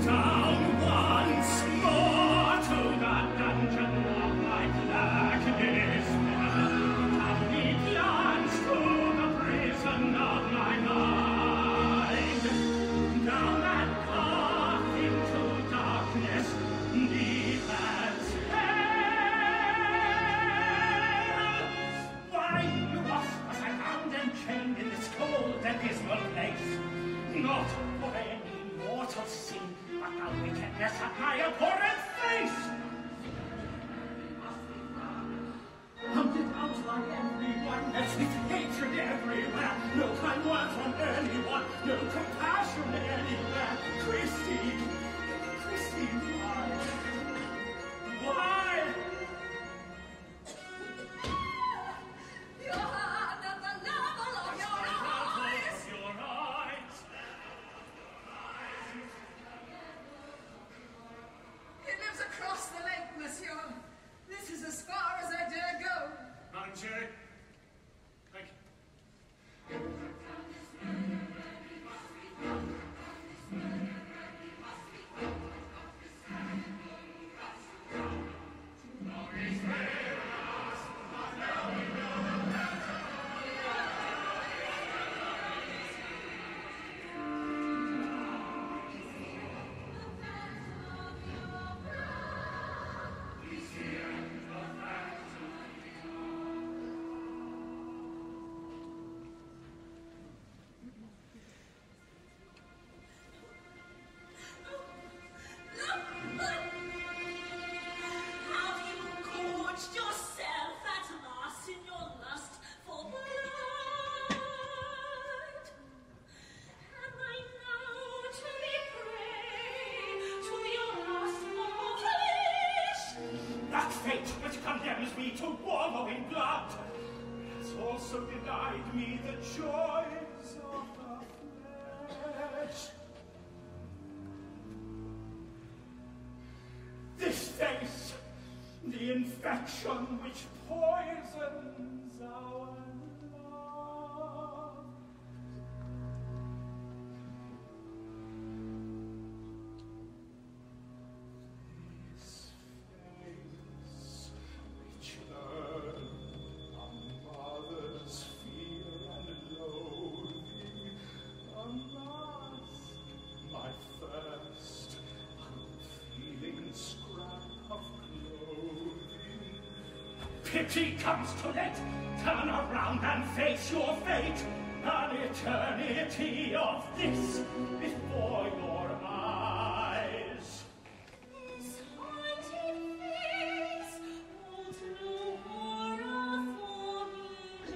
Down once more to the dungeon of my blackness. Down he plunged to the prison of my mind. Down that path into darkness, deep as hell. Why, you was I found and chained in this cold and dismal place. Not for any mortal sin, but the wickedness of my abhorrent face. Hunted out by everyone, as with hatred everywhere. No kind word from anyone, no compassion anywhere. Christine, why? Why? Your hand at the level of your eyes. Your eyes. He lives across the lake, monsieur. This is as far as I dare go. Madam Cherry. Thank you. Have you gorged yourself at last in your lust for blood? Am I now to be prey to your lust for flesh? That fate which condemns me to wallow in blood has also denied me the joys of the flesh. This face, the infection which poisons our love. This face which learned a mother's fear and loathing, a mask, my first unfeeling scrap of clothing. Pity comes too late. Turn around and face your fate. An eternity of this before your eyes. This haunted face holds no horror for me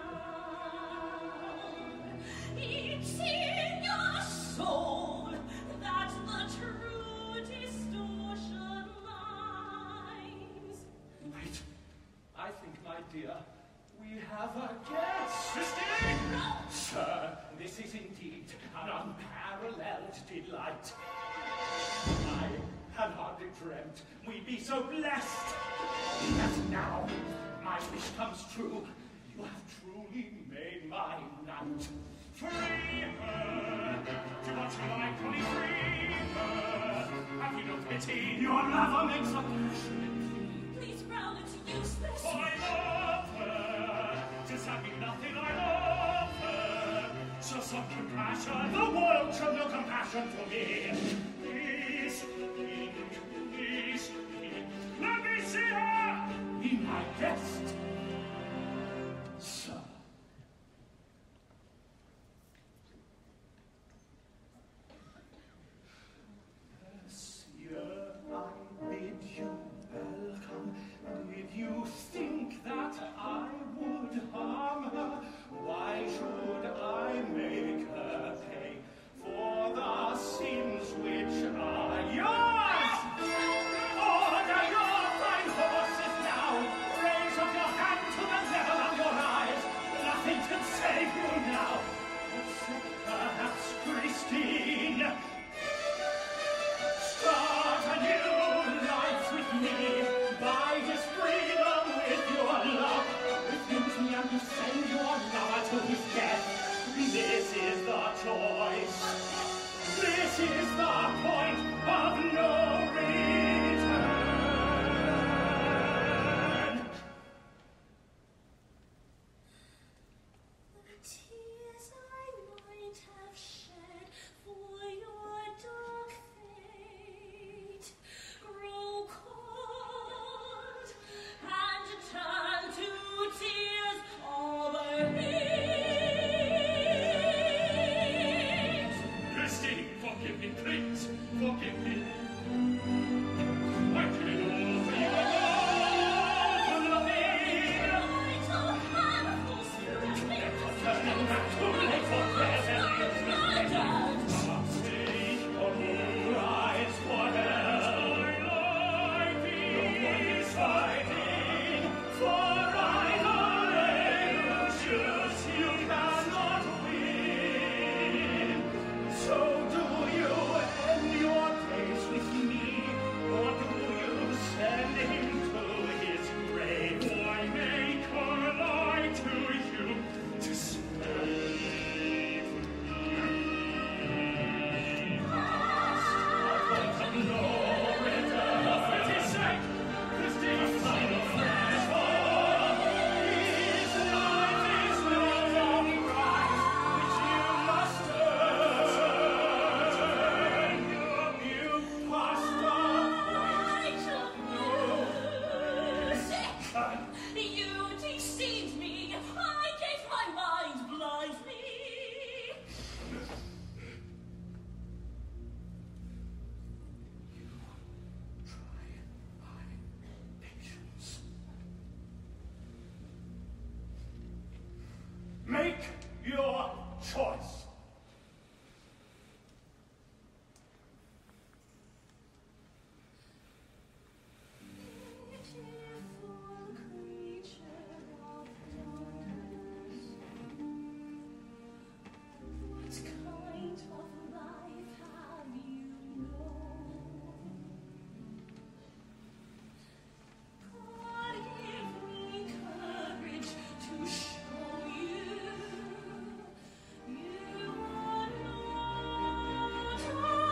now. It's in your soul that the true distortion lies. Wait, I think, my dear, we have a guest. Christine! Sir, this is indeed an unparalleled delight. I had hardly dreamt we'd be so blessed. And now, my wish comes true. You have truly made my night. Free her! Do what you like, only free her! Have you no pity? Your lover makes a passionate plea. Please, Brown, it's useless. Oh, I love her. Just having nothing, I love her. So some compassion. The world shall no compassion for me. Please, please, let me see her. Be my guest, sir. Sire, I bid you welcome. Did you think that I would harm her? Why should I make her pay for the sins which Please, forgive me. I did all for you alone, for nothing. I don't have a full spirit. Turning back to life for present. Take on your eyes for help. I like no one is fighting for either choose you cannot win. So do you end your days with me, or do you send him to his grave? Why make her lie to you to save me? No return for his sake, Christine's final threshold. His life is not a prize which you must earn. You passed You deceived me. I gave my mind blindly. patience. Make your choice. Beautiful creature of darkness, what kind of life have you known? God, give me courage to show you are not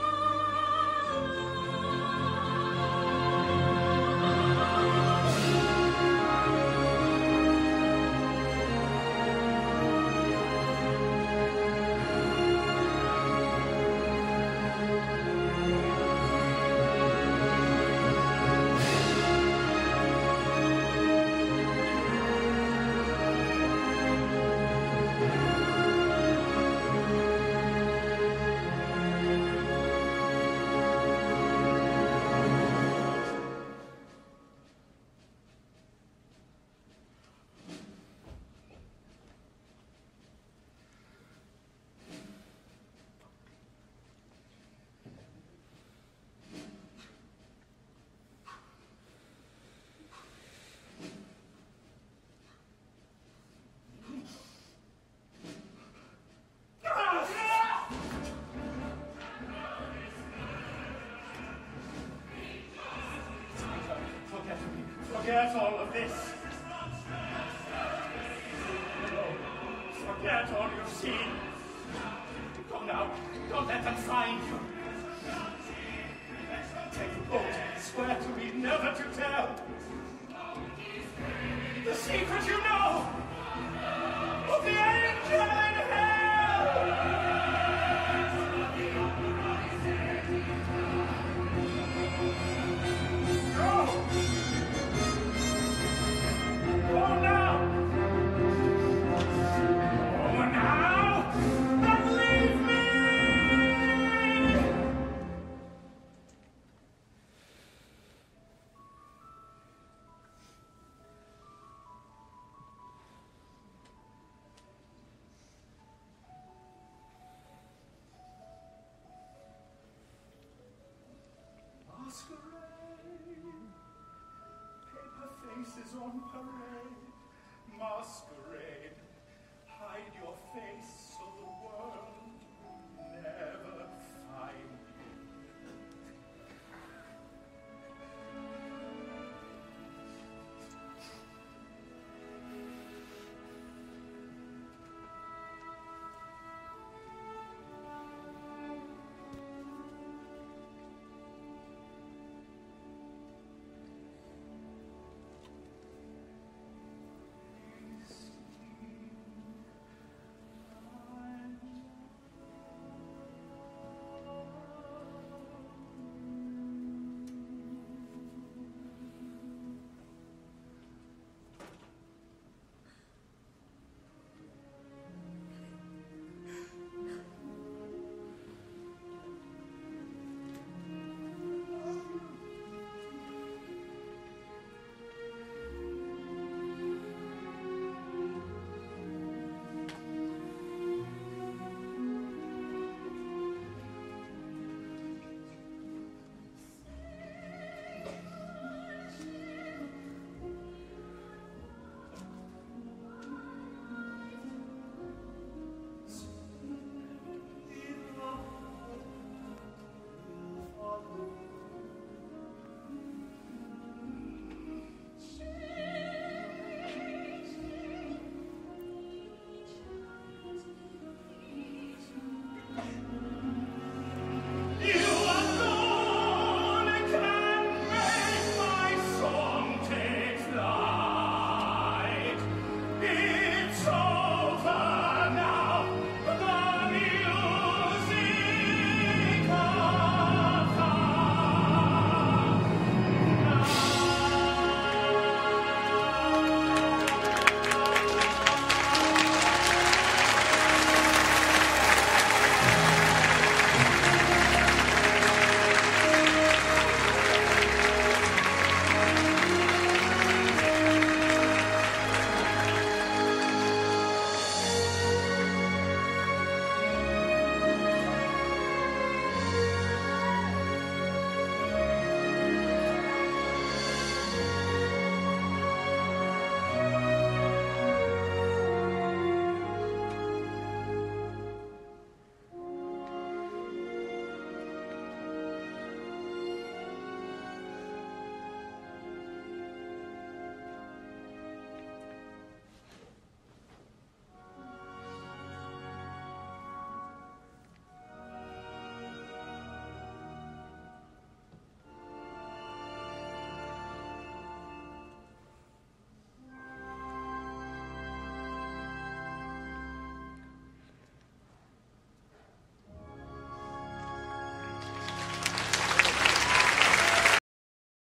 Forget all of this. No, forget all you've seen. Go now. Don't let them find you. Take a oath and swear to me never to tell the secret you know of the angel in hell. Go! Go now! Go now! Don't leave me! Masquerade, paper faces on parade, masquerade.